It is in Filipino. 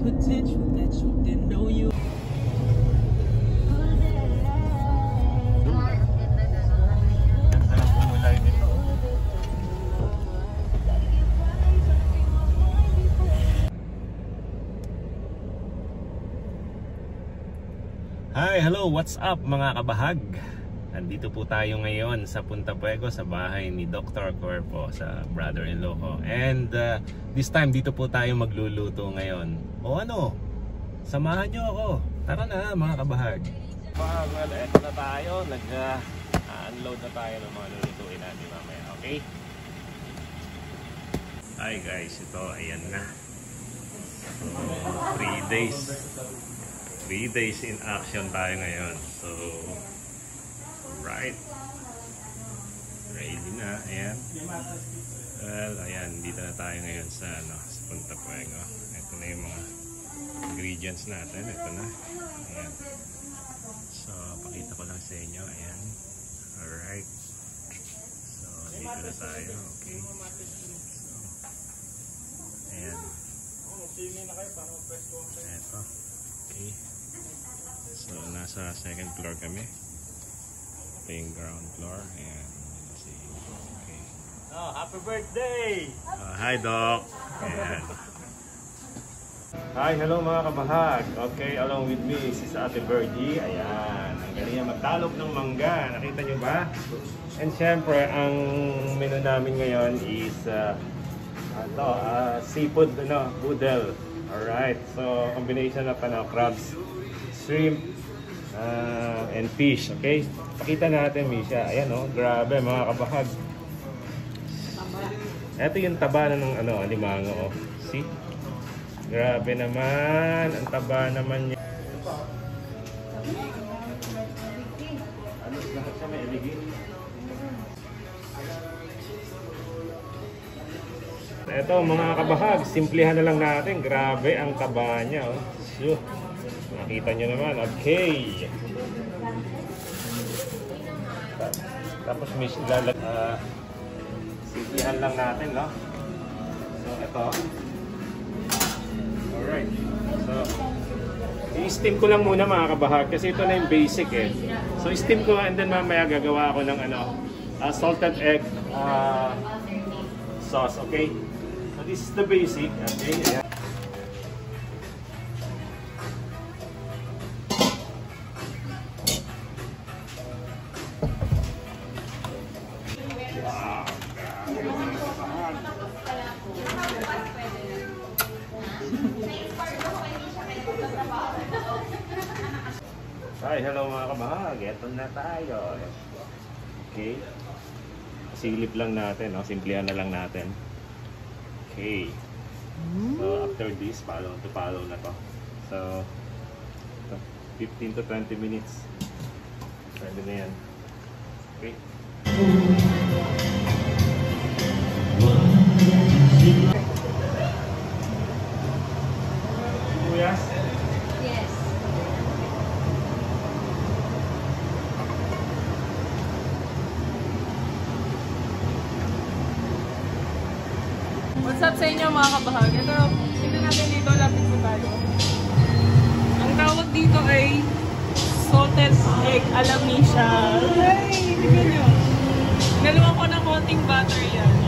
potential that you didn't know you. Hi, hello, what's up mga kabahag? Nandito po tayo ngayon sa Punta Puego sa bahay ni Dr. Cuerpo, sa brother-in-law ko. And this time dito po tayo magluluto ngayon. O ano, samahan nyo ako. Tara na mga kabahag. Well, eto na tayo. Nag-unload na tayo ng mga lulutuin natin mamaya, okay? Hi guys, ito, ayan na. So, 3 days. 3 days in action tayo ngayon. So, right. Ready na. Ayan. Well, ayan. Dito na tayo ngayon sa, sa Punta Puego. Ito na yung mga ingredients natin. Ito na. Ayan. So, pakita ko lang sa inyo. Ayan. Alright. So, dito na tayo. Okay. So, ayan. Ito. Okay. So, nasa second floor kami. Ito yung ground floor. Ayan. Okay. Oh, happy birthday! Hi, Doc! Ayan. Hi, hello mga kabahag. Okay, along with me, si Ate Bergie. Ayan. Ang galing niya magtalog ng mangga. Nakita nyo ba? And syempre, ang menu namin ngayon is seafood, boodle. Alright, so combination of crabs, shrimp, and fish, okay? Pakita natin, Misha. Ayan, grabe mga kabahag. Ito yung taba na ng alimango, see? Grabe naman, ang taba naman niya. Lahat siya may iligin. Ito mga kabahag, simplihan na lang natin. Grabe ang taba niya. So, nakita nyo naman. Okay. Tapos may simplihan lang natin, no? So, ito. Alright. So, i-steam ko lang muna mga kabahag kasi ito na yung basic eh. So, i-steam ko and then mamaya gagawa ako ng salted egg sauce, okay? So this is the basic. Okay, yeah. Wow. Hi, hello mga kabahag. Ito na tayo. Okay. Silip lang natin, simplihan na lang natin. Okay. So after this, follow na to. So 15 to 20 minutes. Pwede na yan. Okay. Yes. Yes. What's up sa inyo mga kabahag? Ito, tignan natin dito, lapit po tayo. Ang tawag dito ay salted egg alamisya. Hey, tignan nyo. Naluwan ko ng konting butter yan.